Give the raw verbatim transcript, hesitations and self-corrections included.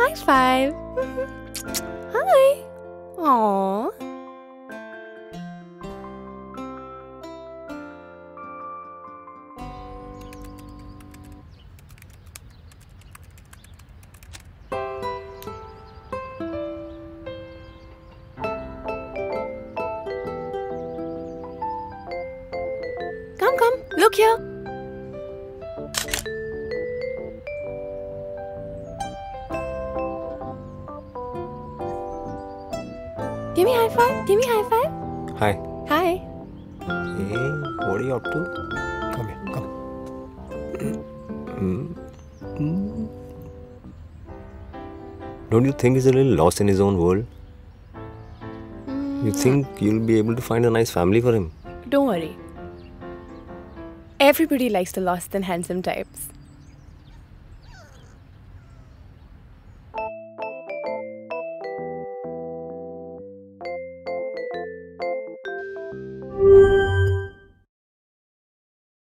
High five. Hi. Aww. Come, come, look here. Give me high five. Give me high five. Hi. Hi. Hey, what are you up to? Come here, come. Mm. Mm. Don't you think he's a little lost in his own world? You think you'll be able to find a nice family for him? Don't worry. Everybody likes the lost and handsome types.